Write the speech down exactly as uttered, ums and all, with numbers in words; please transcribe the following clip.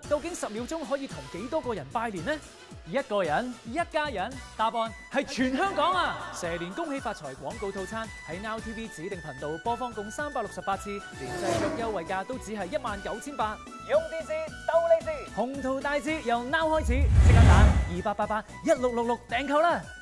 究竟十秒鐘可以同幾多個人拜年呢？一個人、 一家人， 答案係全香港啊！蛇年恭喜發財廣告套餐喺 Now T V 指定頻道播放共三百六十八次，連製作優惠價都只係一萬九千八。 用電視鬥利是， 鴻圖大捷由 Now 開始，即刻打二八八八一六六六訂購啦！